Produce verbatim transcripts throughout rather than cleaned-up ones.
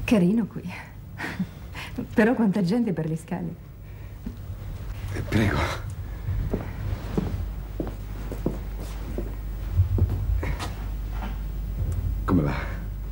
Carino qui. Però quanta gente per le scale. Eh, prego. Come va?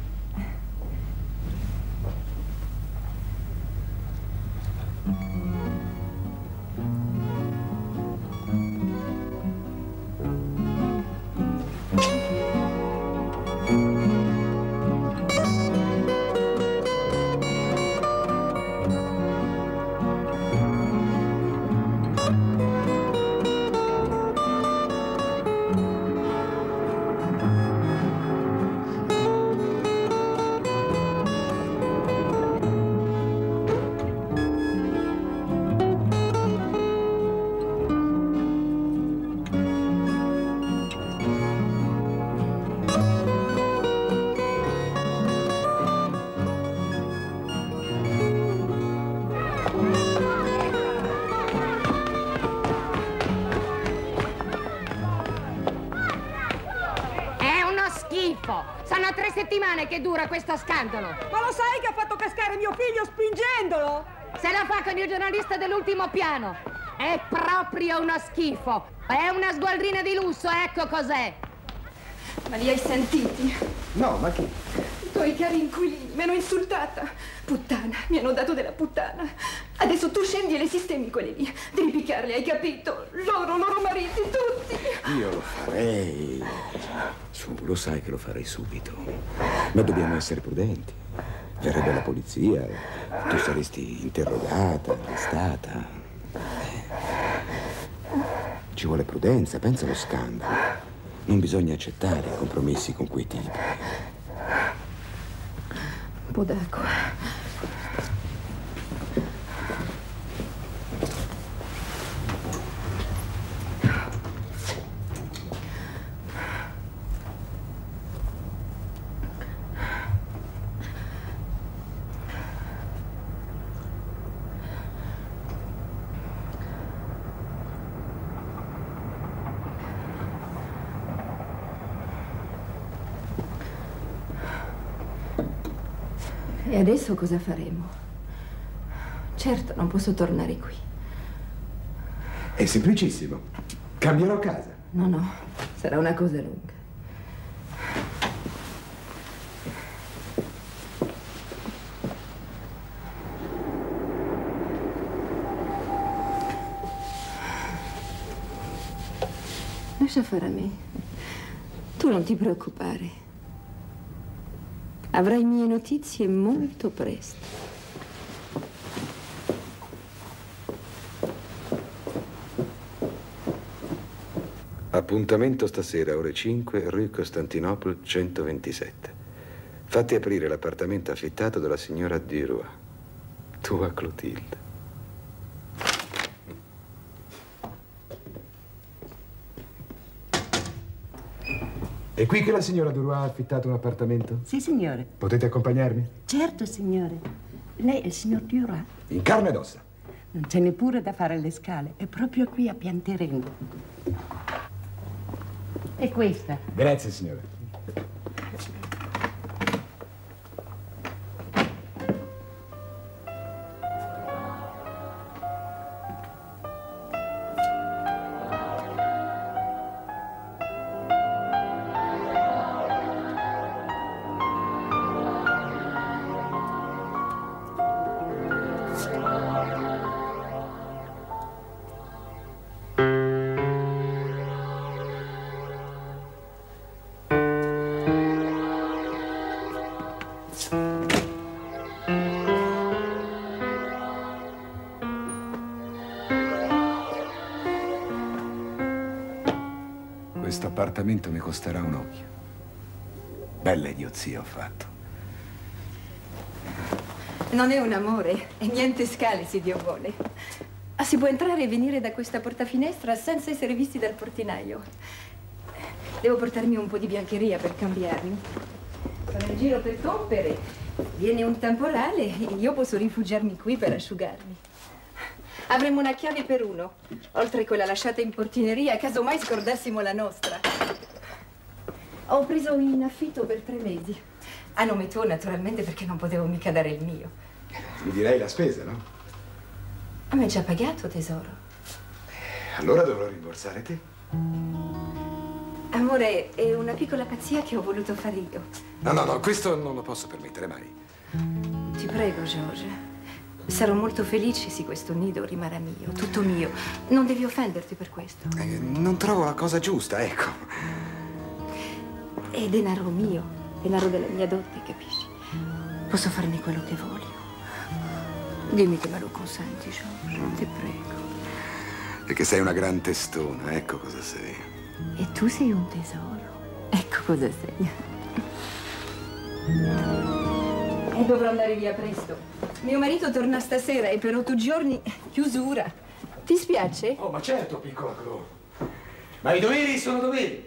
Sono tre settimane che dura questo scandalo. Ma lo sai che ha fatto cascare mio figlio spingendolo? Se la fa con il giornalista dell'ultimo piano. È proprio uno schifo. È una sgualdrina di lusso, ecco cos'è. Ma li hai sentiti? No, ma chi? I tuoi cari inquilini mi hanno insultata. Puttana, mi hanno dato della puttana. Adesso tu scendi e le sistemi quelle lì. Devi picchiarli, hai capito? Loro, loro mariti, tutti. Io lo farei. Su, lo sai che lo farei subito. Ma dobbiamo essere prudenti. Verrebbe la polizia, tu saresti interrogata, arrestata. Ci vuole prudenza, pensa allo scandalo. Non bisogna accettare compromessi con quei tipi. Un po' d'acqua. E adesso cosa faremo? Certo, non posso tornare qui. È semplicissimo. Cambierò casa. No, no, sarà una cosa lunga. Lascia fare a me. Tu non ti preoccupare. Avrai mie notizie molto presto. Appuntamento stasera, ore cinque, Rue Costantinopole centoventisette. Fatti aprire l'appartamento affittato dalla signora Duroy, tua Clotilde. È qui che la signora Duroy ha affittato un appartamento? Sì, signore. Potete accompagnarmi? Certo, signore. Lei è il signor Duroy? In carne ed ossa. Non c'è neppure da fare le scale. È proprio qui a Piantereno. E questa? Grazie, signore. Questo appartamento mi costerà un occhio. Bella idiozia ho fatto. Non è un amore, e niente scale, se Dio vuole. Ah, si può entrare e venire da questa portafinestra senza essere visti dal portinaio. Devo portarmi un po' di biancheria per cambiarmi. Sono in giro per tompere. Viene un temporale e io posso rifugiarmi qui per asciugarmi. Avremmo una chiave per uno, oltre a quella lasciata in portineria, caso mai scordassimo la nostra. Ho preso in affitto per tre mesi. A nome tuo, naturalmente, perché non potevo mica dare il mio. Mi direi la spesa, no? A me è già pagato, tesoro. Allora dovrò rimborsare te. Amore, è una piccola pazzia che ho voluto fare io. No, no, no, questo non lo posso permettere mai. Ti prego, George. Sarò molto felice se questo nido rimarrà mio, tutto mio. Non devi offenderti per questo. Eh, non trovo la cosa giusta, ecco. È denaro mio, denaro della mia dote, capisci? Posso farne quello che voglio. Dimmi che me lo consenti, George, mm. ti prego. Perché sei una gran testona, ecco cosa sei. E tu sei un tesoro. Ecco cosa sei. E dovrò andare via presto. Mio marito torna stasera e per otto giorni chiusura. Ti spiace? Oh, ma certo, piccola Clo. Ma i doveri sono doveri.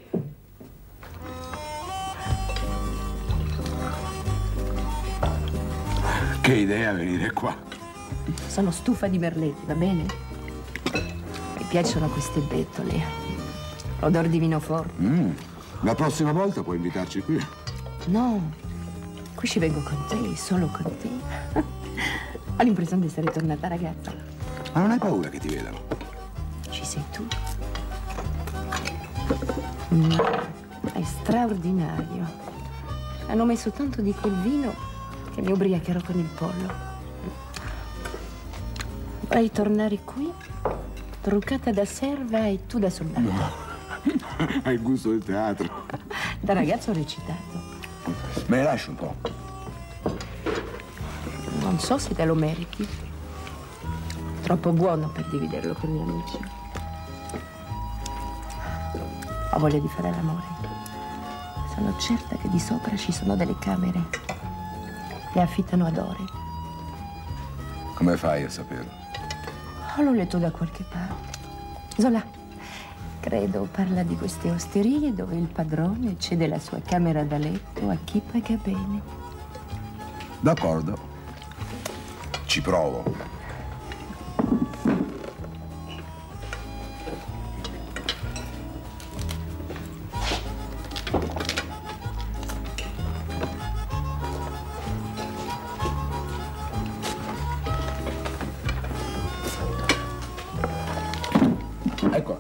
Che idea venire qua. Sono stufa di merletti, va bene? Mi piacciono queste bettole. Odor di vino forte. Mm. La prossima volta puoi invitarci qui. No, qui ci vengo con te, solo con te. Ho l'impressione di essere tornata ragazza. Ma non hai paura che ti vedano? Ci sei tu. Mm, è straordinario. Hanno messo tanto di quel vino che mi ubriacherò con il pollo. Vorrei tornare qui, truccata da serva e tu da soldato. No, hai il gusto del teatro. Da ragazzo ho recitato. Me ne lasci un po'. Non so se te lo meriti. Troppo buono per dividerlo con gli amici. Ho voglia di fare l'amore. Sono certa che di sopra ci sono delle camere. Le affittano ad ore. Come fai a saperlo? Oh, l'ho letto da qualche parte. Zola, credo parla di queste osterie dove il padrone cede la sua camera da letto a chi paga bene. D'accordo. Ci provo. Ecco.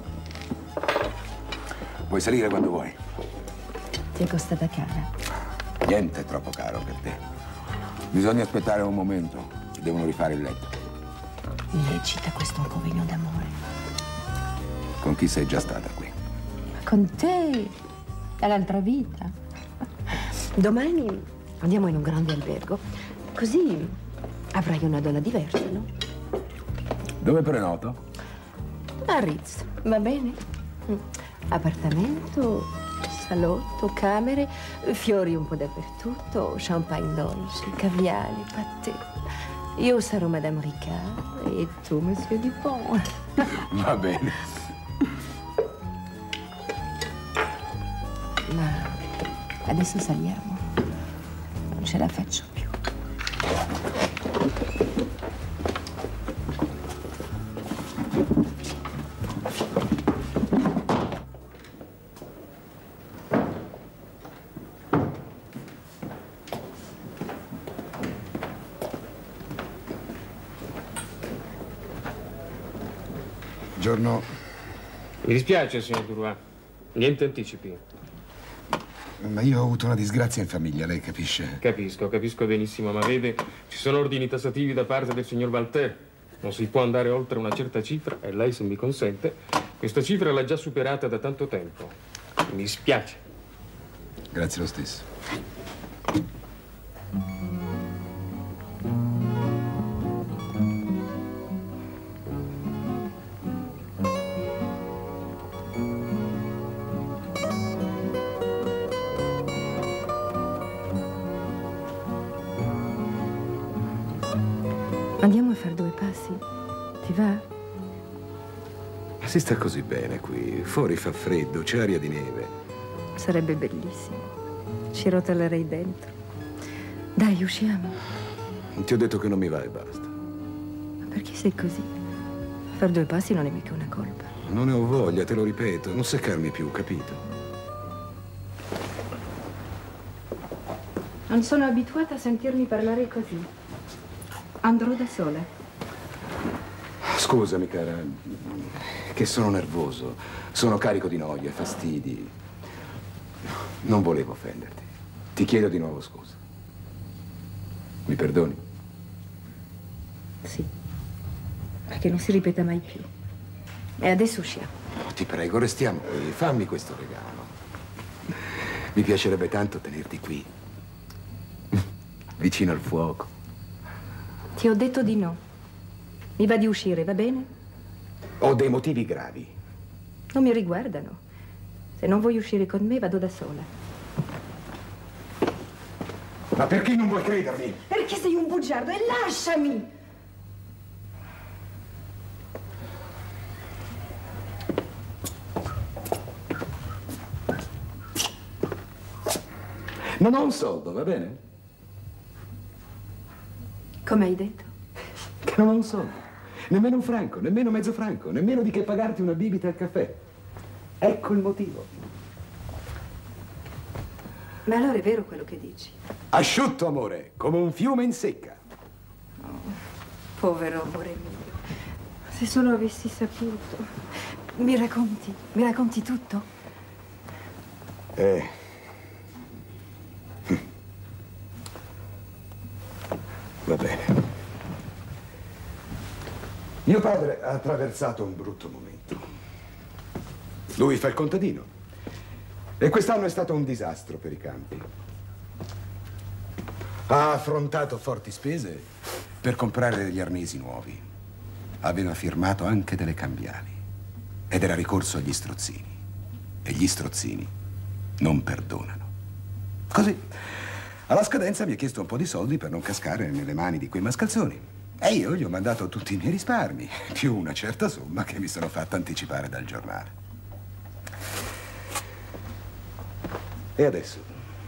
Puoi salire quando vuoi. Ti è costata cara? Niente è troppo caro per te. Bisogna aspettare un momento. Devono rifare il letto. Mi eccita questo convegno d'amore. Con chi sei già stata qui? Con te, dall'altra vita. Domani andiamo in un grande albergo. Così avrai una donna diversa, no? Dove prenoto? A Ritz, va bene? Appartamento, salotto, camere, fiori un po' dappertutto, champagne dolci, caviale, pâté. Io sarò Madame Ricard e tu, Monsieur Dupont. Va bene. Ma adesso saliamo. Non ce la faccio più. Buongiorno. Mi dispiace, signor Duroy. Niente anticipi. Ma io ho avuto una disgrazia in famiglia, lei capisce? Capisco, capisco benissimo, ma vede, ci sono ordini tassativi da parte del signor Walter. Non si può andare oltre una certa cifra e lei, se mi consente, questa cifra l'ha già superata da tanto tempo. Mi dispiace. Grazie lo stesso. Andiamo a fare due passi? Ti va? Ma si sta così bene qui. Fuori fa freddo, c'è aria di neve. Sarebbe bellissimo. Ci rotolerei dentro. Dai, usciamo. Ti ho detto che non mi va e basta. Ma perché sei così? Far due passi non è mica una colpa. Non ne ho voglia, te lo ripeto. Non seccarmi più, capito? Non sono abituata a sentirmi parlare così. Andrò da sola. Scusami, cara, che sono nervoso. Sono carico di noia, fastidi. Non volevo offenderti. Ti chiedo di nuovo scusa. Mi perdoni? Sì. Ma che non si ripeta mai più. E adesso usciamo. Oh, ti prego, restiamo qui. Fammi questo regalo. Mi piacerebbe tanto tenerti qui, vicino al fuoco. Ti ho detto di no. Mi va di uscire, va bene? Ho dei motivi gravi. Non mi riguardano. Se non vuoi uscire con me, vado da sola. Ma perché non vuoi credermi? Perché sei un bugiardo e lasciami! Non ho un soldo, va bene? Come hai detto? Che non ho un soldo. Nemmeno un franco, nemmeno mezzo franco, nemmeno di che pagarti una bibita al caffè. Ecco il motivo. Ma allora è vero quello che dici? Asciutto, amore, come un fiume in secca. Oh, povero amore mio. Se solo avessi saputo. Mi racconti? Mi racconti tutto? Eh... Va bene. Mio padre ha attraversato un brutto momento. Lui fa il contadino. E quest'anno è stato un disastro per i campi. Ha affrontato forti spese per comprare degli arnesi nuovi. Aveva firmato anche delle cambiali. Ed era ricorso agli strozzini. E gli strozzini non perdonano. Così, alla scadenza mi ha chiesto un po' di soldi per non cascare nelle mani di quei mascalzoni. E io gli ho mandato tutti i miei risparmi, più una certa somma che mi sono fatta anticipare dal giornale. E adesso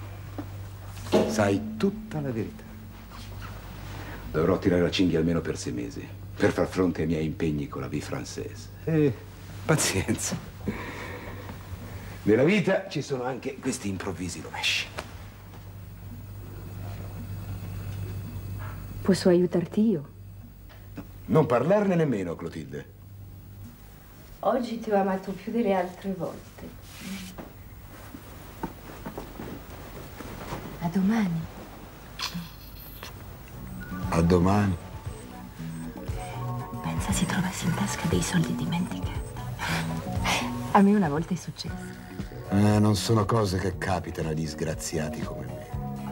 sai tutta la verità. Dovrò tirare la cinghia almeno per sei mesi per far fronte ai miei impegni con la vie française. E pazienza. Nella vita ci sono anche questi improvvisi rovesci. Posso aiutarti io? Non parlarne nemmeno, Clotilde. Oggi ti ho amato più delle altre volte. A domani. A domani. Pensa si trovassi in tasca dei soldi dimenticati. A me una volta è successo. Eh, non sono cose che capitano ai disgraziati come me.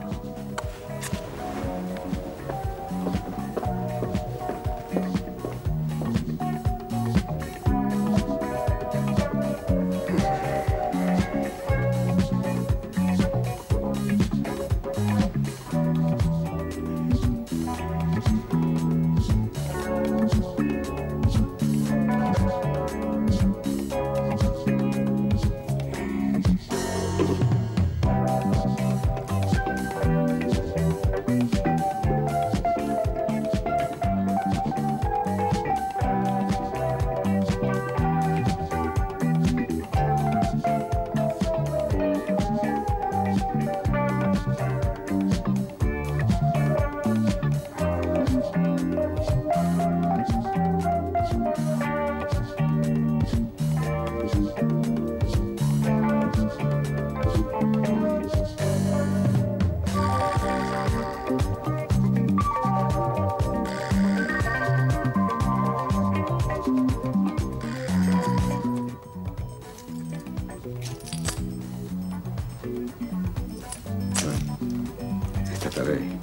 Lei.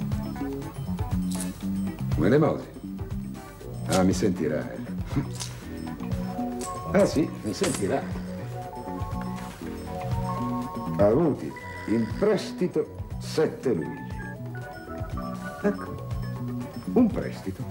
Come le mose. Ah, mi sentirà. Ah sì, mi sentirà. Avuti in prestito sette luigi. Ecco, un prestito.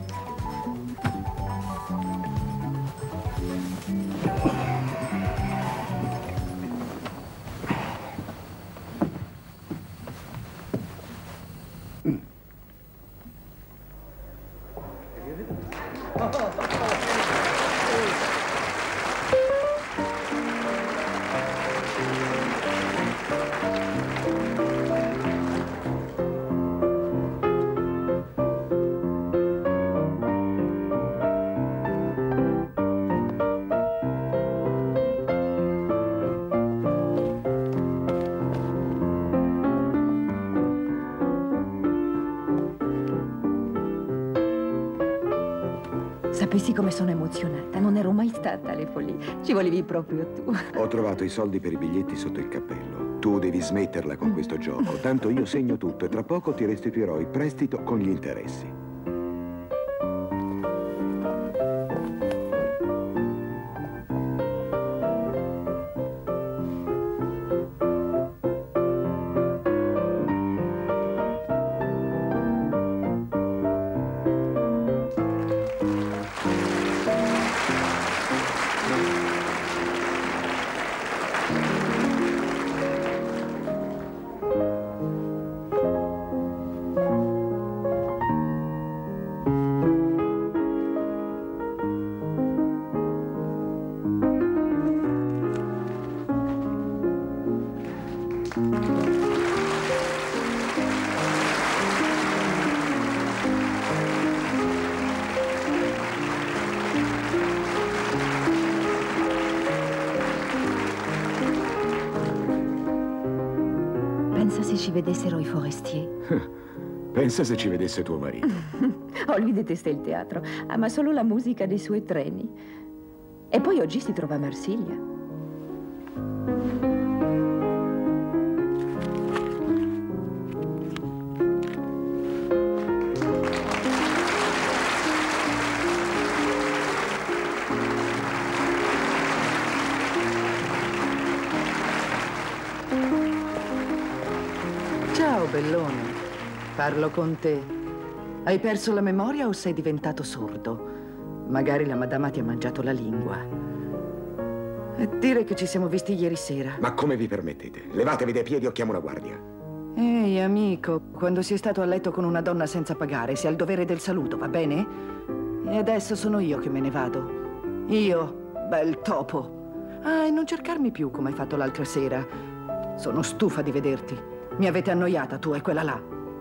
Sapessi come sono emozionata, non ero mai stata alle follie. Ci volevi proprio tu. Ho trovato i soldi per i biglietti sotto il cappello. Tu devi smetterla con questo gioco. Tanto io segno tutto e tra poco ti restituirò il prestito con gli interessi. Pensa se ci vedessero i forestier. Pensa se ci vedesse tuo marito. Oh, lui detesta il teatro, ama solo la musica dei suoi treni. E poi oggi si trova a Marsiglia. Ciao, bellone. Parlo con te. Hai perso la memoria o sei diventato sordo? Magari la madama ti ha mangiato la lingua. E dire che ci siamo visti ieri sera. Ma come vi permettete? Levatevi dai piedi o chiamo la guardia. Ehi, amico, quando si è stato a letto con una donna senza pagare, si ha il dovere del saluto, va bene? E adesso sono io che me ne vado. Io, bel topo. Ah, e non cercarmi più come hai fatto l'altra sera. Sono stufa di vederti. Mi avete annoiata, tu e quella là.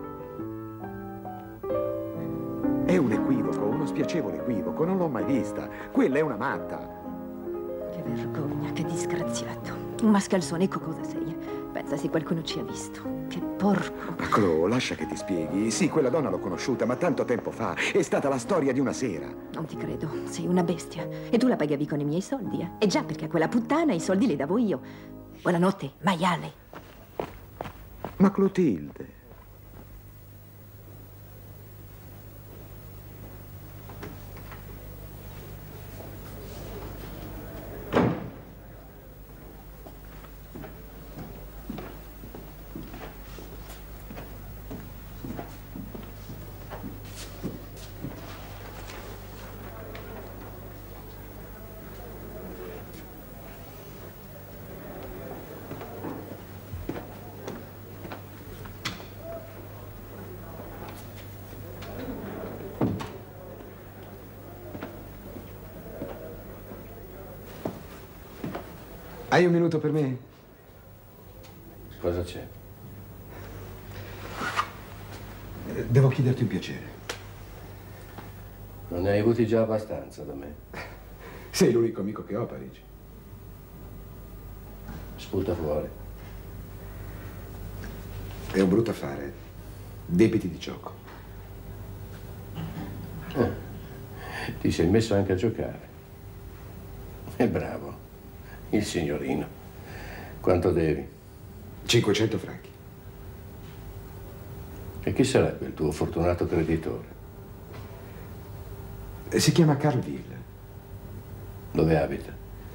È un equivoco, uno spiacevole equivoco. Non l'ho mai vista. Quella è una matta. Che vergogna, che disgraziato. Un mascalzone, ecco cosa sei. Pensa se qualcuno ci ha visto. Che porco. Ma Chloe, lascia che ti spieghi. Sì, quella donna l'ho conosciuta, ma tanto tempo fa. È stata la storia di una sera. Non ti credo, sei una bestia. E tu la pagavi con i miei soldi, eh? E già, perché a quella puttana i soldi li davo io. Buonanotte, maiale. Ma Clotilde... Hai un minuto per me? Cosa c'è? Devo chiederti un piacere. Non ne hai avuti già abbastanza da me? Sei l'unico amico che ho a Parigi. Sputa fuori. È un brutto affare. Debiti di gioco. Eh, ti sei messo anche a giocare. È bravo. Il signorino. Quanto devi? cinquecento franchi. E chi sarebbe il tuo fortunato creditore? Si chiama Carlville. Dove abita?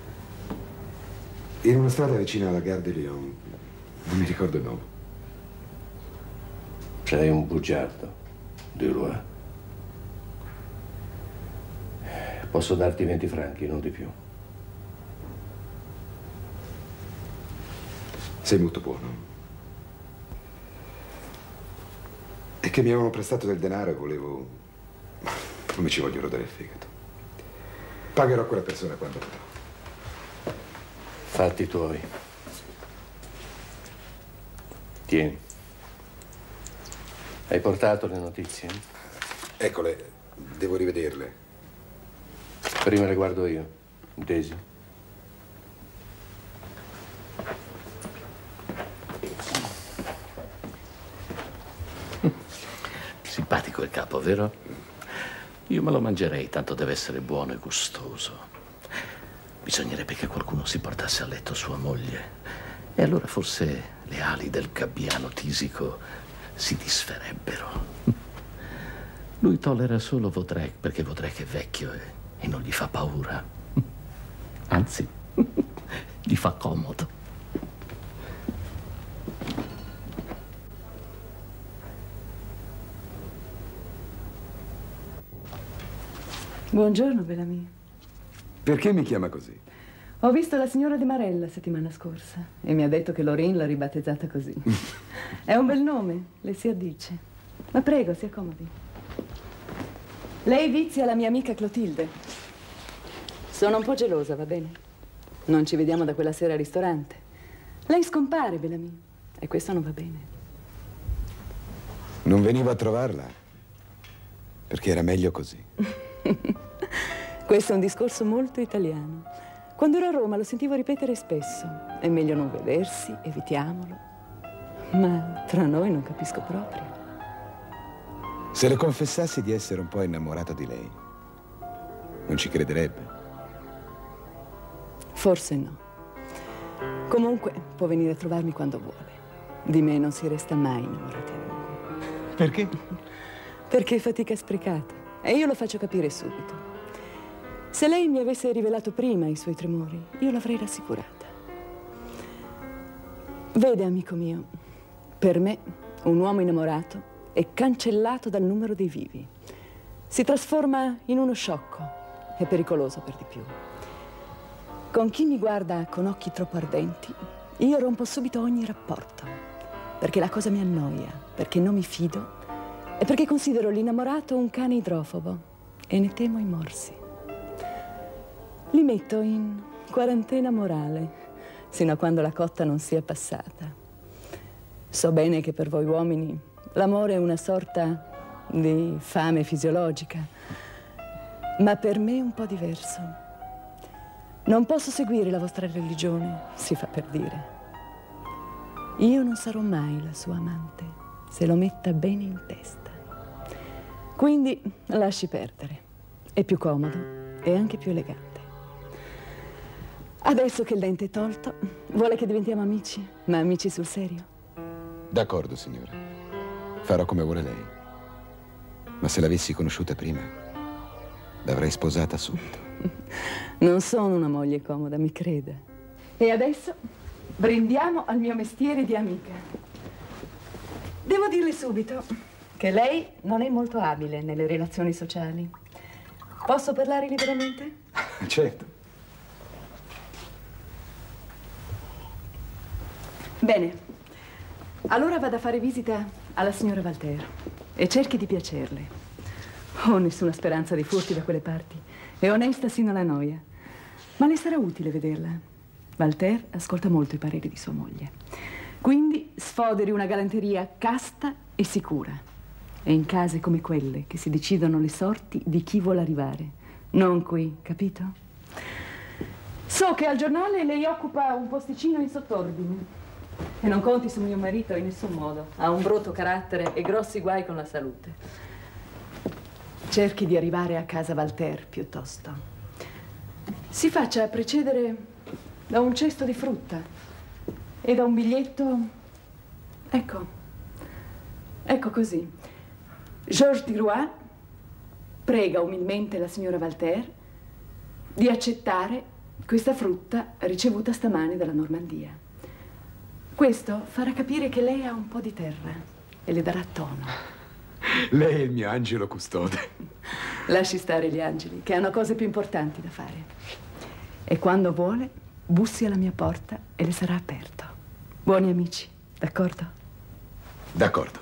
In una strada vicina alla Gare de Lyon. Non mi ricordo il nome. Sei un bugiardo, Duroy. Posso darti venti franchi, non di più. Sei molto buono. È che mi avevano prestato del denaro e volevo... Non mi ci voglio rodere il fegato. Pagherò quella persona quando vorrò. Fatti tuoi. Tieni. Hai portato le notizie? Eccole, devo rivederle. Prima le guardo io. Intesi? Simpatico il capo, vero? Io me lo mangerei, tanto deve essere buono e gustoso. Bisognerebbe che qualcuno si portasse a letto sua moglie. E allora forse le ali del gabbiano tisico si disferebbero. Lui tollera solo Vaudrec perché Vaudrec è vecchio e, e non gli fa paura. Anzi, gli fa comodo. Buongiorno, Bellamy. Perché mi chiama così? Ho visto la signora De Marelle la settimana scorsa e mi ha detto che Lorraine l'ha ribattezzata così. È un bel nome, le si addice. Ma prego, si accomodi. Lei vizia la mia amica Clotilde. Sono un po' gelosa, va bene? Non ci vediamo da quella sera al ristorante. Lei scompare, Bellamy, e questo non va bene. Non venivo a trovarla, perché era meglio così. Questo è un discorso molto italiano. Quando ero a Roma lo sentivo ripetere spesso. È meglio non vedersi, evitiamolo. Ma tra noi non capisco proprio. Se le confessassi di essere un po' innamorato di lei, non ci crederebbe. Forse no. Comunque può venire a trovarmi quando vuole. Di me non si resta mai innamorati a lungo. Perché? Perché è fatica sprecata. E io lo faccio capire subito. Se lei mi avesse rivelato prima i suoi tremori, io l'avrei rassicurata. Vede, amico mio, per me un uomo innamorato è cancellato dal numero dei vivi. Si trasforma in uno sciocco. È pericoloso per di più. Con chi mi guarda con occhi troppo ardenti, io rompo subito ogni rapporto. Perché la cosa mi annoia, perché non mi fido e perché considero l'innamorato un cane idrofobo e ne temo i morsi. Li metto in quarantena morale, sino a quando la cotta non sia passata. So bene che per voi uomini l'amore è una sorta di fame fisiologica, ma per me è un po' diverso. Non posso seguire la vostra religione, si fa per dire. Io non sarò mai la sua amante, se lo metta bene in testa. Quindi lasci perdere. È più comodo e anche più elegante. Adesso che il dente è tolto, vuole che diventiamo amici, ma amici sul serio? D'accordo, signora. Farò come vuole lei. Ma se l'avessi conosciuta prima, l'avrei sposata subito. Non sono una moglie comoda, mi creda. E adesso brindiamo al mio mestiere di amica. Devo dirle subito che lei non è molto abile nelle relazioni sociali. Posso parlare liberamente? Certo. Bene. Allora vado a fare visita alla signora Valter e cerchi di piacerle. Ho nessuna speranza di furti da quelle parti. È onesta sino alla noia. Ma le sarà utile vederla. Valter ascolta molto i pareri di sua moglie. Quindi sfoderi una galanteria casta e sicura. È in case come quelle che si decidono le sorti di chi vuole arrivare. Non qui, capito? So che al giornale lei occupa un posticino in sottordine. E non conti su mio marito in nessun modo. Ha un brutto carattere e grossi guai con la salute. Cerchi di arrivare a casa Valter piuttosto. Si faccia precedere da un cesto di frutta e da un biglietto. Ecco. Ecco così. Georges Duroy prega umilmente la signora Valter di accettare questa frutta ricevuta stamane dalla Normandia. Questo farà capire che lei ha un po' di terra e le darà tono. Lei è il mio angelo custode. Lasci stare gli angeli, che hanno cose più importanti da fare. E quando vuole, bussi alla mia porta e le sarà aperto. Buoni amici, d'accordo? D'accordo.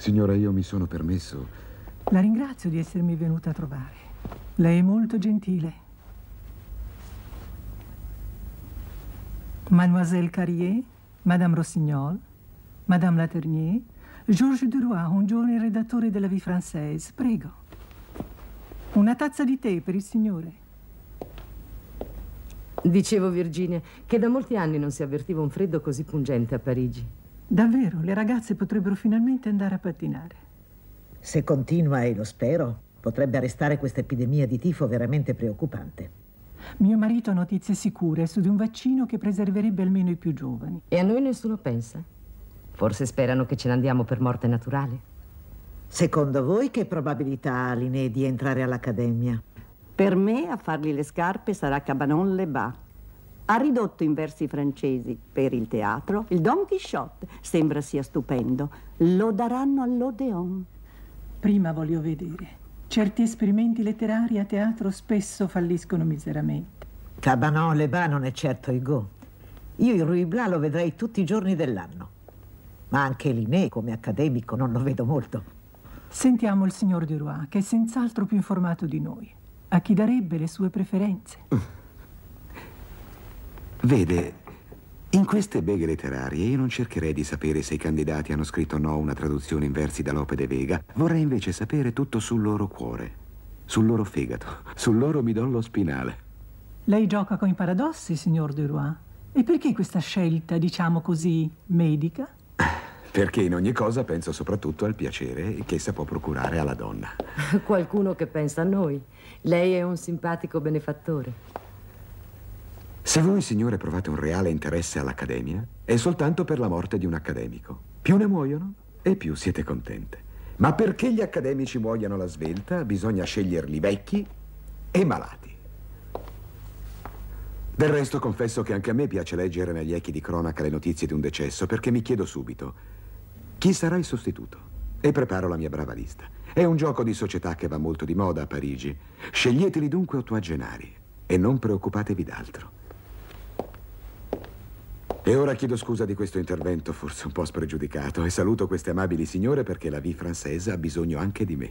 Signora, io mi sono permesso... La ringrazio di essermi venuta a trovare. Lei è molto gentile. Mademoiselle Carrier, Madame Rossignol, Madame Laternier, Georges Duroy, un giovane redattore della Vie Française. Prego. Una tazza di tè per il signore. Dicevo, Virginia, che da molti anni non si avvertiva un freddo così pungente a Parigi. Davvero, le ragazze potrebbero finalmente andare a pattinare. Se continua, e lo spero, potrebbe arrestare questa epidemia di tifo veramente preoccupante. Mio marito ha notizie sicure su di un vaccino che preserverebbe almeno i più giovani. E a noi nessuno pensa? Forse sperano che ce ne andiamo per morte naturale? Secondo voi che probabilità ha Linné di entrare all'Accademia? Per me a fargli le scarpe sarà Cabanon-les-Bains. Ha ridotto in versi francesi per il teatro il Don Quixote. Sembra sia stupendo. Lo daranno all'Odeon. Prima voglio vedere. Certi esperimenti letterari a teatro spesso falliscono miseramente. Cabanon-les-Bains non è certo Hugo. Io il Ruy Blas lo vedrei tutti i giorni dell'anno. Ma anche Linné come accademico non lo vedo molto. Sentiamo il signor Duroy, che è senz'altro più informato di noi. A chi darebbe le sue preferenze? Vede, in queste beghe letterarie io non cercherei di sapere se i candidati hanno scritto o no una traduzione in versi da Lope de Vega. Vorrei invece sapere tutto sul loro cuore, sul loro fegato, sul loro midollo spinale. Lei gioca con i paradossi, signor Duroy. E perché questa scelta, diciamo così, medica? Perché in ogni cosa penso soprattutto al piacere che essa può procurare alla donna. Qualcuno che pensa a noi. Lei è un simpatico benefattore. Se voi, signore, provate un reale interesse all'Accademia, è soltanto per la morte di un accademico. Più ne muoiono e più siete contente. Ma perché gli accademici muoiano alla svelta, bisogna sceglierli vecchi e malati. Del resto confesso che anche a me piace leggere negli echi di cronaca le notizie di un decesso, perché mi chiedo subito chi sarà il sostituto e preparo la mia brava lista. È un gioco di società che va molto di moda a Parigi. Sceglieteli dunque ottuagenari e non preoccupatevi d'altro. E ora chiedo scusa di questo intervento, forse un po' spregiudicato, e saluto queste amabili signore perché la Vie Française ha bisogno anche di me.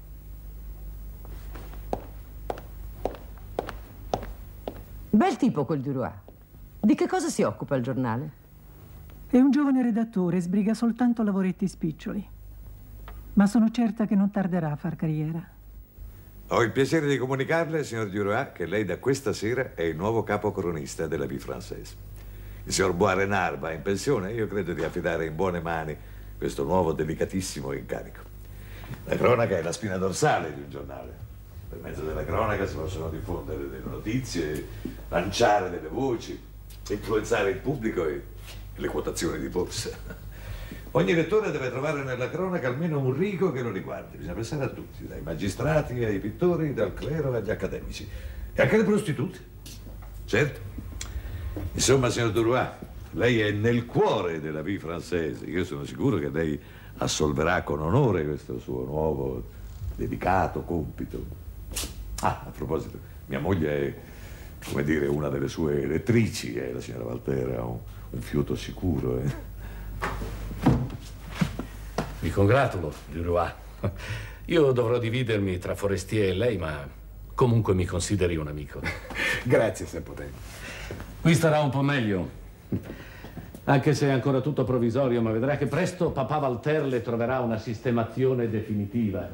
Bel tipo quel Duroy. Di che cosa si occupa il giornale? È un giovane redattore, sbriga soltanto lavoretti spiccioli. Ma sono certa che non tarderà a far carriera. Ho il piacere di comunicarle, signor Duroy, che lei da questa sera è il nuovo capo cronista della Vie Française. Il signor Boisrenard va in pensione e io credo di affidare in buone mani questo nuovo delicatissimo incarico. La cronaca è la spina dorsale di un giornale. Per mezzo della cronaca si possono diffondere delle notizie, lanciare delle voci, influenzare il pubblico e le quotazioni di borsa. Ogni lettore deve trovare nella cronaca almeno un rigo che lo riguardi. Bisogna pensare a tutti, dai magistrati ai pittori, dal clero agli accademici e anche alle prostitute. Certo. Insomma, signor Duroy, lei è nel cuore della Vie Française. Io sono sicuro che lei assolverà con onore questo suo nuovo delicato compito. Ah, a proposito, mia moglie è, come dire, una delle sue lettrici, e la signora Walter ha un, un fiuto sicuro. Eh. Mi congratulo, Duroy. Io dovrò dividermi tra Forestier e lei, ma comunque mi consideri un amico. Grazie, se potete. Qui starà un po' meglio, anche se è ancora tutto provvisorio, ma vedrà che presto papà Walter le troverà una sistemazione definitiva.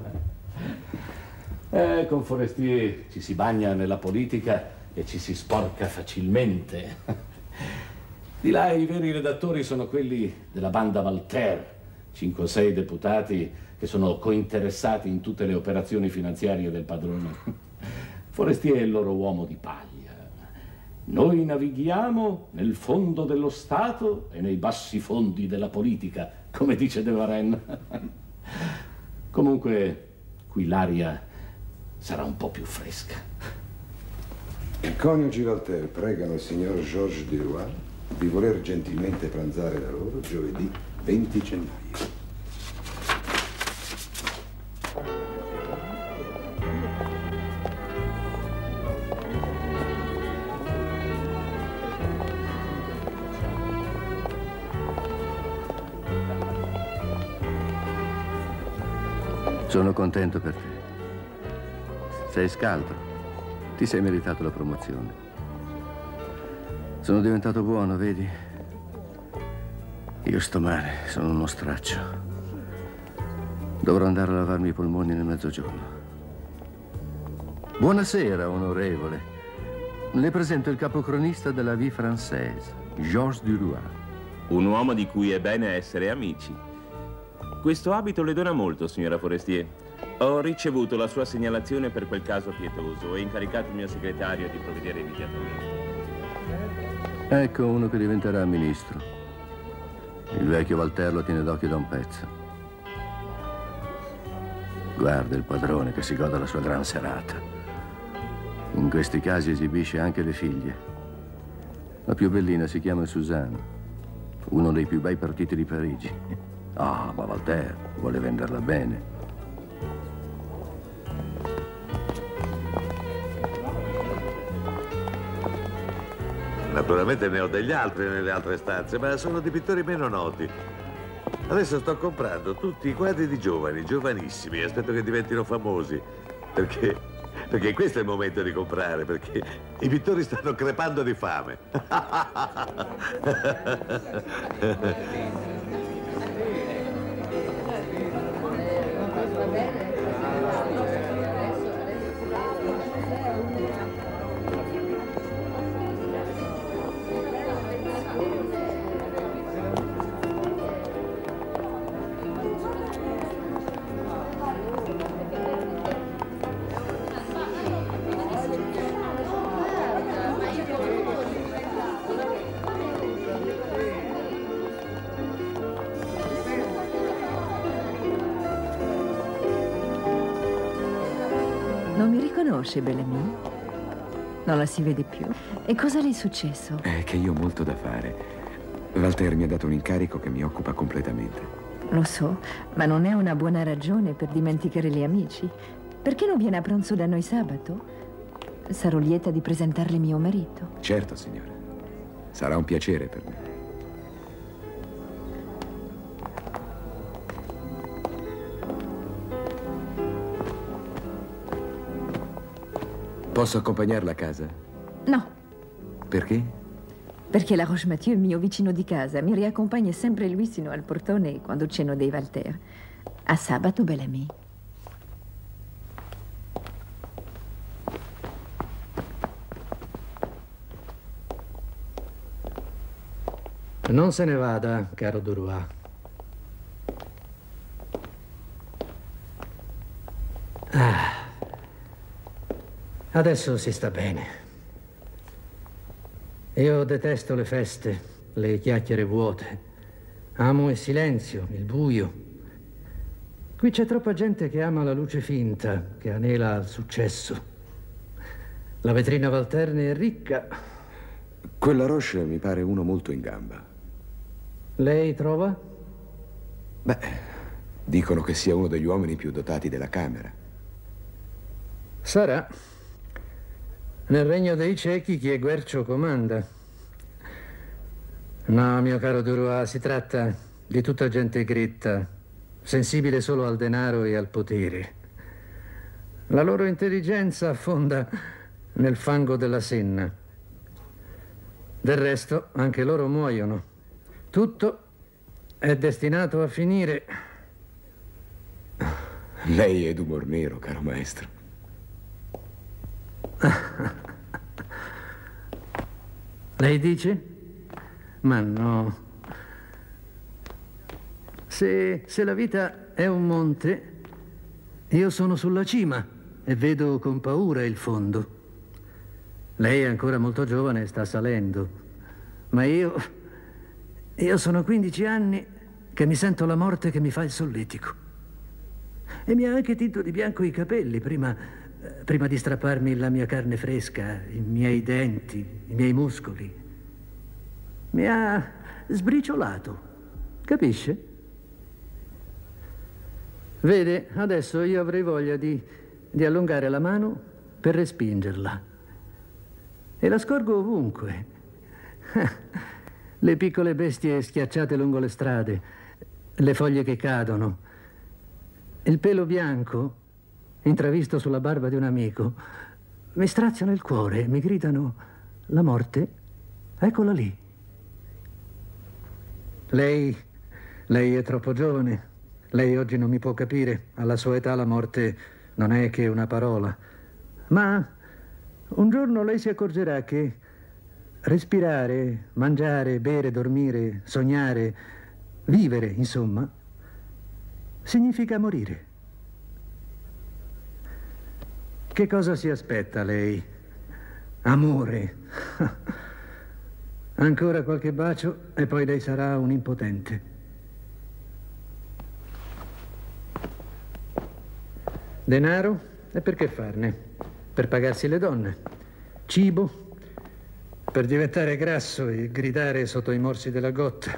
Eh, con Forestier ci si bagna nella politica e ci si sporca facilmente. Di là i veri redattori sono quelli della banda Walter, cinque o sei deputati che sono cointeressati in tutte le operazioni finanziarie del padrone. Forestier è il loro uomo di paglia. Noi navighiamo nel fondo dello Stato e nei bassi fondi della politica, come dice De Varenne. Comunque, qui l'aria sarà un po' più fresca. I coniugi Walter pregano il signor Georges Duroy di voler gentilmente pranzare da loro giovedì venti gennaio. Sono contento per te. Sei scaltro. Ti sei meritato la promozione. Sono diventato buono, vedi? Io sto male, sono uno straccio. Dovrò andare a lavarmi i polmoni nel mezzogiorno. Buonasera, onorevole. Le presento il capocronista della Vie Française, Georges Duroy. Un uomo di cui è bene essere amici. Questo abito le dona molto, signora Forestier. Ho ricevuto la sua segnalazione per quel caso pietoso e incaricato il mio segretario di provvedere immediatamente. Ecco uno che diventerà ministro. Il vecchio Walter lo tiene d'occhio da un pezzo. Guarda il padrone che si gode la sua gran serata. In questi casi esibisce anche le figlie. La più bellina si chiama Suzanne, uno dei più bei partiti di Parigi. Ah, ma Walter vuole venderla bene. Naturalmente ne ho degli altri nelle altre stanze, ma sono di pittori meno noti. Adesso sto comprando tutti i quadri di giovani, giovanissimi, e aspetto che diventino famosi, perché... Perché questo è il momento di comprare, perché i pittori stanno crepando di fame. Non mi riconosce, Bellamy? Non la si vede più? E cosa le è successo? È che io ho molto da fare. Walter mi ha dato un incarico che mi occupa completamente. Lo so, ma non è una buona ragione per dimenticare gli amici. Perché non viene a pranzo da noi sabato? Sarò lieta di presentarle mio marito. Certo, signora. Sarà un piacere per me. Posso accompagnarla a casa? No. Perché? Perché la Roche-Mathieu è mio vicino di casa. Mi riaccompagna sempre lui sino al portone quando ceno dei Walter. A sabato, Bellamy. Non se ne vada, caro Duroy. Ah. Adesso si sta bene. Io detesto le feste, le chiacchiere vuote. Amo il silenzio, il buio. Qui c'è troppa gente che ama la luce finta, che anela al successo. La vetrina Valterne è ricca. Quella Roche mi pare uno molto in gamba. Lei trova? Beh, dicono che sia uno degli uomini più dotati della Camera. Sarà. Nel regno dei ciechi chi è guercio comanda. No, mio caro Duroy, si tratta di tutta gente gritta, sensibile solo al denaro e al potere. La loro intelligenza affonda nel fango della senna. Del resto, anche loro muoiono. Tutto è destinato a finire. Lei è d'umor nero, caro maestro. Lei dice? Ma no. Se, se la vita è un monte, io sono sulla cima e vedo con paura il fondo. Lei è ancora molto giovane e sta salendo. Ma io... Io sono quindici anni che mi sento la morte che mi fa il solletico. E mi ha anche tinto di bianco i capelli prima... Prima di strapparmi la mia carne fresca, i miei denti, i miei muscoli. Mi ha sbriciolato, capisce? Vede, adesso io avrei voglia di, di allungare la mano per respingerla. E la scorgo ovunque. Le piccole bestie schiacciate lungo le strade, le foglie che cadono. il pelo bianco, intravisto sulla barba di un amico, mi straziano il cuore, mi gridano: la morte, eccola lì. Lei, lei è troppo giovane, lei oggi non mi può capire, alla sua età la morte non è che una parola, ma un giorno lei si accorgerà che respirare, mangiare, bere, dormire, sognare, vivere, insomma, significa morire. Che cosa si aspetta lei? Amore. Ancora qualche bacio e poi lei sarà un impotente. Denaro? E per che farne? Per pagarsi le donne. Cibo? Per diventare grasso e gridare sotto i morsi della gotta.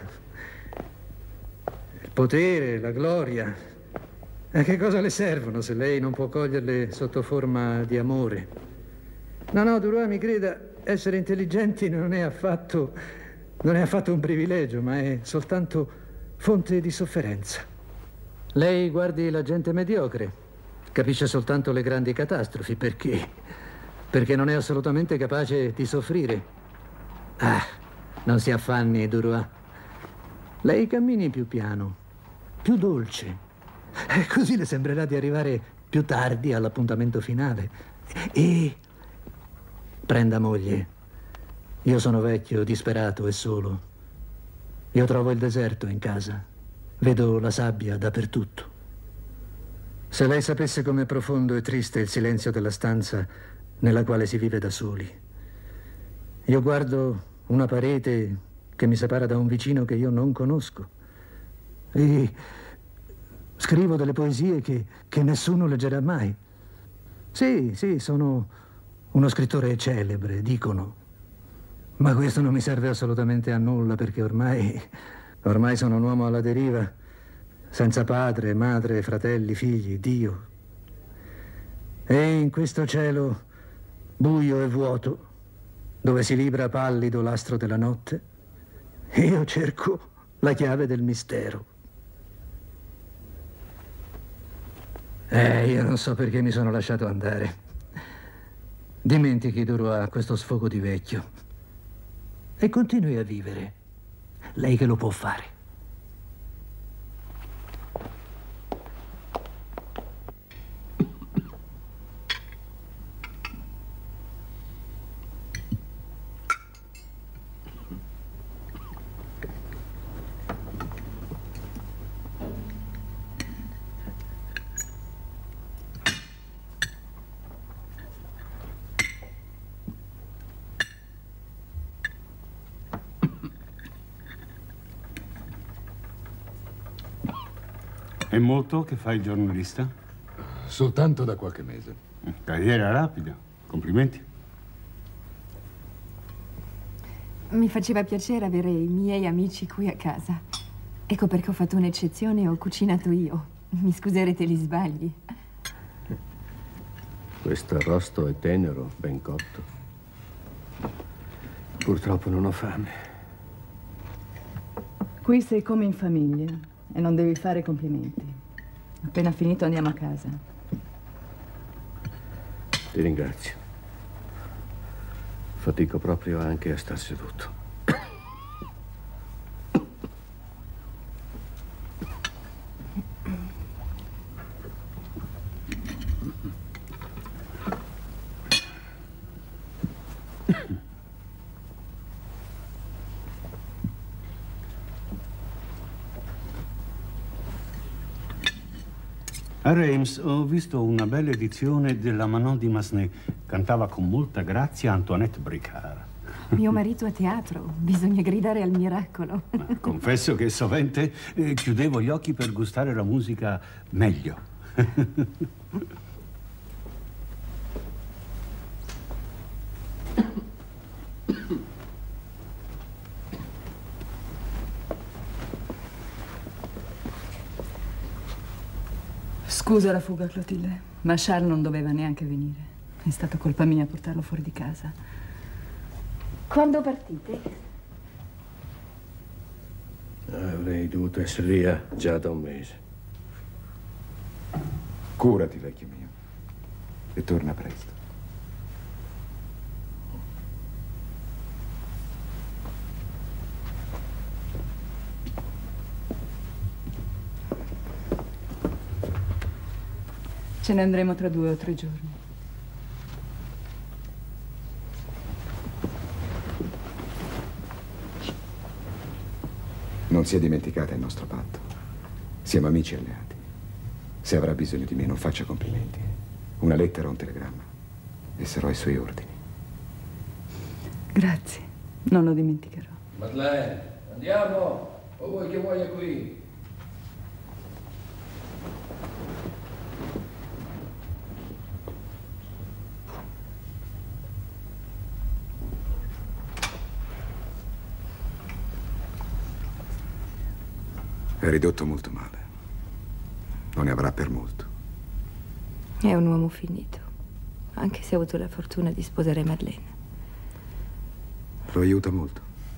Il potere, la gloria. E che cosa le servono se lei non può coglierle sotto forma di amore? No, no, Duroy, mi creda, essere intelligenti non è affatto, non è affatto un privilegio, ma è soltanto fonte di sofferenza. Lei guardi la gente mediocre, capisce soltanto le grandi catastrofi. Perché? Perché non è assolutamente capace di soffrire. Ah, non si affanni, Duroy. Lei cammini più piano, più dolce. E così le sembrerà di arrivare più tardi all'appuntamento finale. E prenda moglie. Io sono vecchio, disperato e solo. Io trovo il deserto in casa. Vedo la sabbia dappertutto. Se lei sapesse com'è profondo e triste il silenzio della stanza nella quale si vive da soli. Io guardo una parete che mi separa da un vicino che io non conosco. E scrivo delle poesie che, che nessuno leggerà mai. Sì, sì, sono uno scrittore celebre, dicono. Ma questo non mi serve assolutamente a nulla, perché ormai, ormai sono un uomo alla deriva, senza padre, madre, fratelli, figli, Dio. E in questo cielo buio e vuoto, dove si libra pallido l'astro della notte, io cerco la chiave del mistero. Eh, io non so perché mi sono lasciato andare. Dimentichi, Duroy, questo sfogo di vecchio e continui a vivere. Lei che lo può fare. È molto che fai il giornalista? Soltanto da qualche mese. Carriera rapida. Complimenti. Mi faceva piacere avere i miei amici qui a casa. Ecco perché ho fatto un'eccezione e ho cucinato io. Mi scuserete gli sbagli. Questo arrosto è tenero, ben cotto. Purtroppo non ho fame. Qui sei come in famiglia. E non devi fare complimenti. Appena finito andiamo a casa. Ti ringrazio. Fatico proprio anche a star seduto. A Reims ho visto una bella edizione della Manon di Massenet. Cantava con molta grazia Antoinette Bricard. Mio marito a teatro, bisogna gridare al miracolo. Ma confesso che sovente eh, chiudevo gli occhi per gustare la musica meglio. Scusa la fuga, Clotilde, ma Charles non doveva neanche venire. È stata colpa mia portarlo fuori di casa. Quando partite? Avrei dovuto essere via già da un mese. Curati, vecchio mio, e torna presto. Ce ne andremo tra due o tre giorni. Non si è dimenticata il nostro patto. Siamo amici e alleati. Se avrà bisogno di me, non faccia complimenti. Una lettera o un telegramma e sarò ai suoi ordini. Grazie, non lo dimenticherò. Madeleine, andiamo! O vuoi che muoia qui? È ridotto molto male. Non ne avrà per molto. È un uomo finito, anche se ha avuto la fortuna di sposare Madeleine. Lo aiuta molto.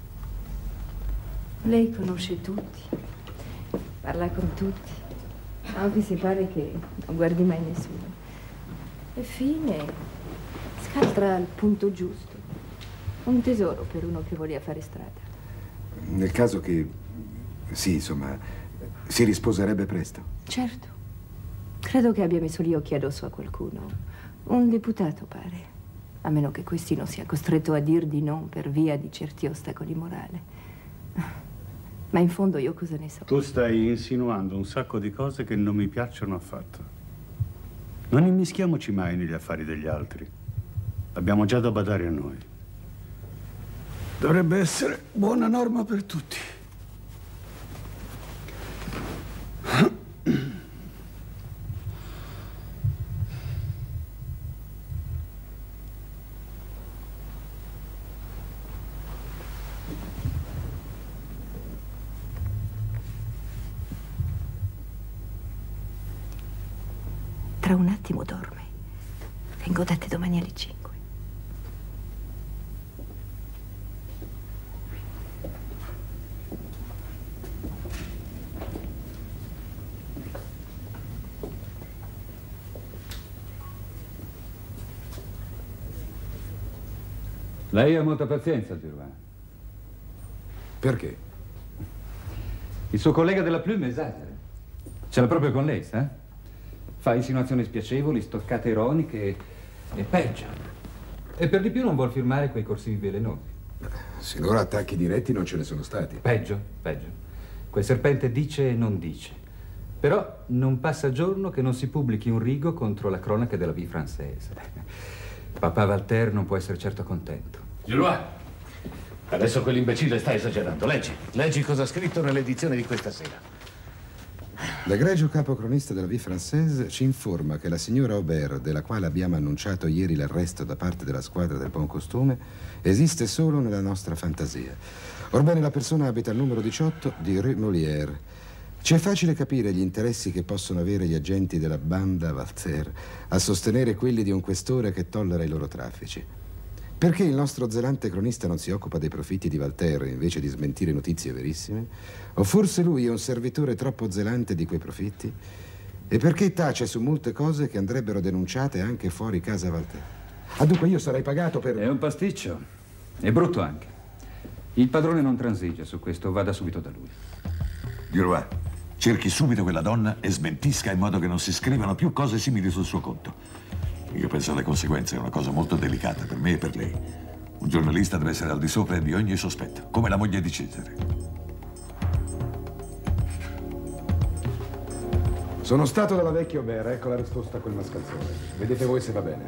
Lei conosce tutti, parla con tutti, anche se pare che non guardi mai nessuno. E fine, scaltra al punto giusto. Un tesoro per uno che voglia fare strada. Nel caso che, sì, insomma, si risposerebbe presto. Certo. Credo che abbia messo gli occhi addosso a qualcuno. Un deputato, pare. A meno che questi non sia costretto a dir di no per via di certi ostacoli morali. Ma in fondo io cosa ne so? Tu stai insinuando un sacco di cose che non mi piacciono affatto. Non immischiamoci mai negli affari degli altri. Abbiamo già da badare a noi. Dovrebbe essere buona norma per tutti. Tra un attimo dorme. Vengo da te domani alle cinque. Lei ha molta pazienza, Giroin. Perché? Il suo collega della Plume esagera. Ce l'ha proprio con lei, sa? Fa insinuazioni spiacevoli, stoccate ironiche e, e peggio. E per di più non vuol firmare quei corsivi velenosi. Sinora attacchi diretti non ce ne sono stati. Peggio, peggio. Quel serpente dice e non dice. Però non passa giorno che non si pubblichi un rigo contro la cronaca della Vie Française. Papà Walter non può essere certo contento. Giroin, adesso quell'imbecille sta esagerando. Leggi, leggi cosa ha scritto nell'edizione di questa sera. L'egregio capocronista della Vie Française ci informa che la signora Aubert, della quale abbiamo annunciato ieri l'arresto da parte della squadra del Buon Costume, esiste solo nella nostra fantasia. Orbene, la persona abita al numero diciotto di Rue Molière. Ci è facile capire gli interessi che possono avere gli agenti della banda Walter a sostenere quelli di un questore che tollera i loro traffici. Perché il nostro zelante cronista non si occupa dei profitti di Walter invece di smentire notizie verissime? O forse lui è un servitore troppo zelante di quei profitti? E perché tace su molte cose che andrebbero denunciate anche fuori casa Walter? Ah, dunque io sarei pagato per... È un pasticcio. È brutto anche. Il padrone non transige su questo, vada subito da lui. Giroin, cerchi subito quella donna e smentisca in modo che non si scrivano più cose simili sul suo conto. Io penso alle conseguenze, è una cosa molto delicata per me e per lei. Un giornalista deve essere al di sopra di ogni sospetto, come la moglie di Cesare. Sono stato dalla vecchia Aubert, ecco la risposta a quel mascalzone. Vedete voi se va bene.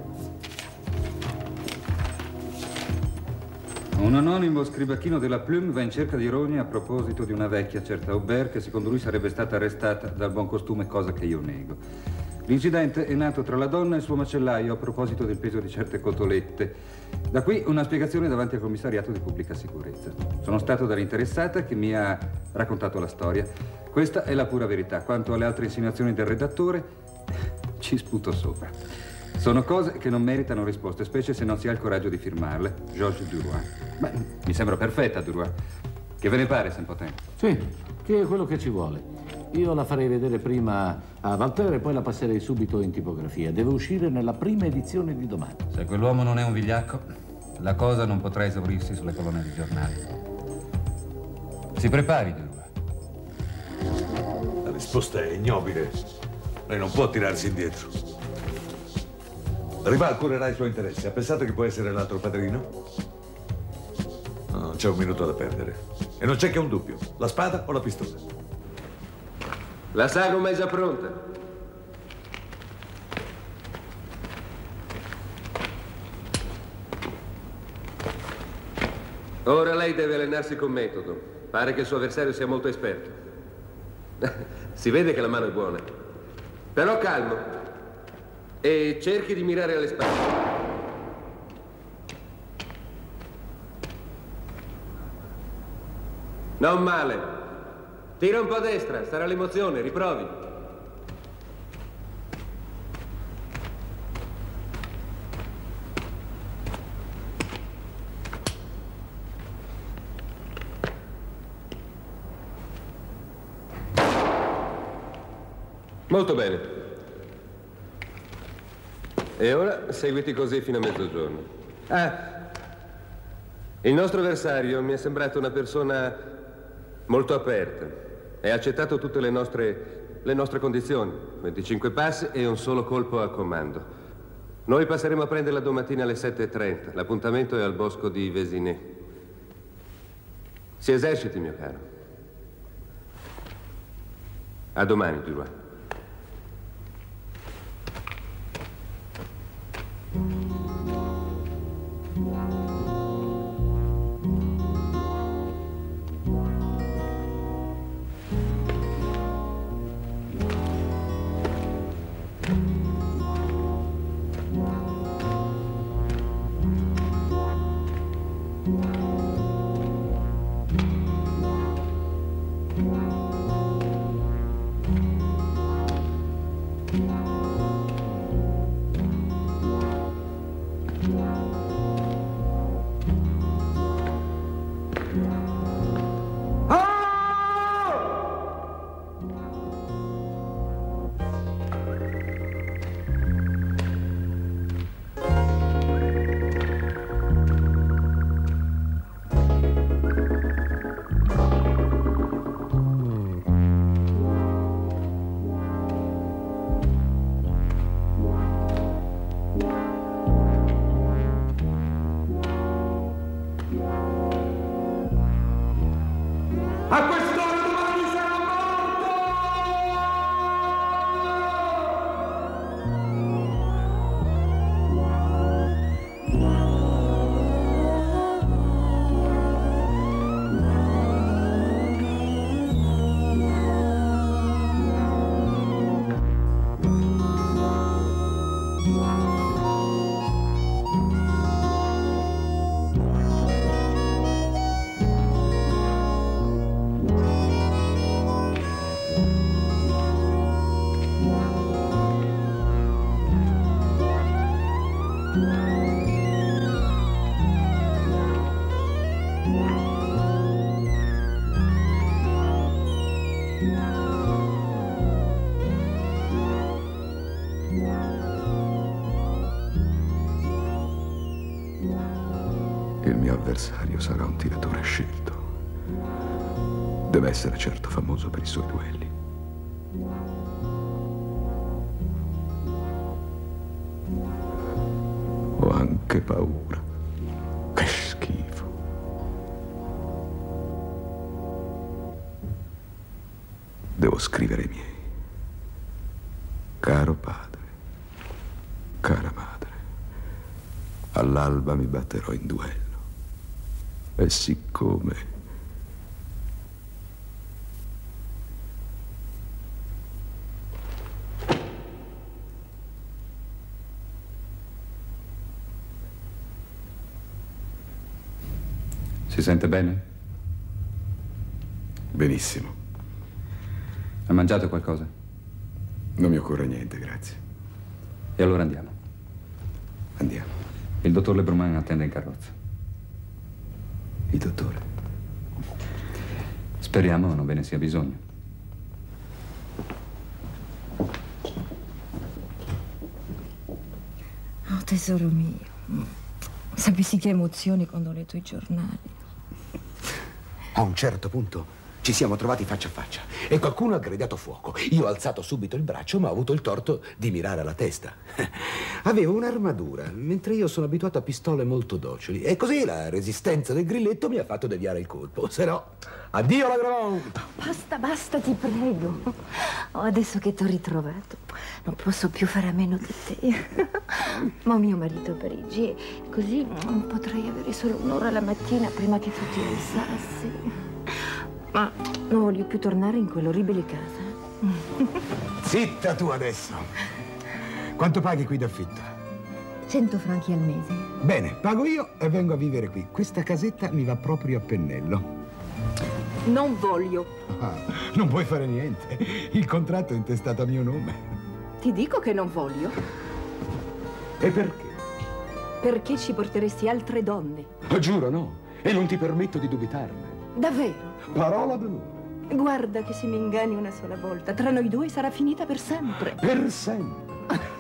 Un anonimo scribacchino della Plume va in cerca di Rogna a proposito di una vecchia certa Aubert che secondo lui sarebbe stata arrestata dal Buon Costume, cosa che io nego. L'incidente è nato tra la donna e il suo macellaio a proposito del peso di certe cotolette. Da qui una spiegazione davanti al commissariato di pubblica sicurezza. Sono stato dall'interessata che mi ha raccontato la storia. Questa è la pura verità. Quanto alle altre insinuazioni del redattore, ci sputo sopra. Sono cose che non meritano risposte, specie se non si ha il coraggio di firmarle. Georges Duroy. Beh, mi sembra perfetta, Duroy. Che ve ne pare, Saint-Potin? Sì, che è quello che ci vuole. Io la farei vedere prima a Walter e poi la passerei subito in tipografia. Deve uscire nella prima edizione di domani. Se quell'uomo non è un vigliacco, la cosa non potrà esaurirsi sulle colonne di giornale. Si prepari, Duroy. La risposta è ignobile. Lei non può tirarsi indietro. Rival curerà i suoi interessi. Ha pensato che può essere l'altro padrino? No, non c'è un minuto da perdere. E non c'è che un dubbio. La spada o la pistola? La sagoma è già pronta. Ora lei deve allenarsi con metodo. Pare che il suo avversario sia molto esperto. Si vede che la mano è buona. Però calmo. E cerchi di mirare alle spalle. Non male. Tira un po' a destra, sarà l'emozione, riprovi. Molto bene. E ora seguiti così fino a mezzogiorno. Ah, il nostro avversario mi è sembrato una persona molto aperta. E ha accettato tutte le nostre, le nostre condizioni. venticinque passi e un solo colpo al comando. Noi passeremo a prenderla domattina alle sette e trenta. L'appuntamento è al bosco di Vésinet. Si eserciti, mio caro. A domani, Duroy. Il mio avversario sarà un tiratore scelto. Deve essere certo famoso per i suoi duelli. Ho anche paura. Che schifo. Devo scrivere ai miei. Caro padre, cara madre, all'alba mi batterò in duello. E siccome si sente bene? Benissimo. Ha mangiato qualcosa? Non mi occorre niente, grazie. E allora andiamo. Andiamo. Il dottor Lebrun attende in carrozza. Il dottore? Speriamo non ve ne sia bisogno. tesoro mio, sapessi che emozioni quando ho letto i giornali. A un certo punto ci siamo trovati faccia a faccia e qualcuno ha gridato fuoco. Io ho alzato subito il braccio, ma ho avuto il torto di mirare alla testa. Avevo un'armatura, mentre io sono abituato a pistole molto docili. E così la resistenza del grilletto mi ha fatto deviare il colpo. Se no, addio la Gravon! Basta, basta, ti prego. Oh, adesso che ti ho ritrovato, non posso più fare a meno di te. Ma mio marito a Parigi, così potrei avere solo un'ora la mattina prima che tu ti alzassi. Ma non voglio più tornare in quell'orribile casa. Zitta tu adesso. Quanto paghi qui d'affitto? Cento franchi al mese. Bene, pago io e vengo a vivere qui. Questa casetta mi va proprio a pennello. Non voglio. Ah, non puoi fare niente. Il contratto è intestato a mio nome. Ti dico che non voglio. E perché? Perché ci porteresti altre donne. Lo giuro, no. E non ti permetto di dubitarne. Davvero? Parola d'onore. Guarda che se mi inganni una sola volta, tra noi due sarà finita per sempre. Per sempre.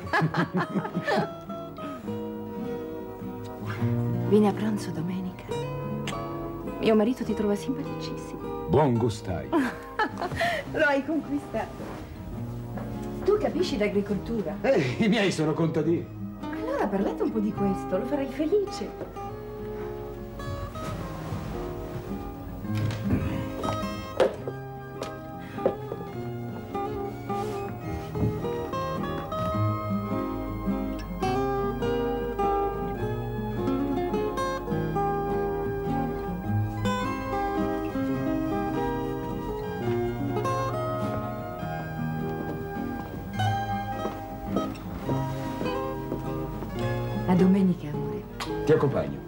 Vieni a pranzo domenica. Mio marito ti trova simpaticissimo. Buon gustai. Lo hai conquistato. Tu capisci d'agricoltura? Eh, i miei sono contadini. Allora parlate un po' di questo, lo farai felice. A domenica, amore. Ti accompagno.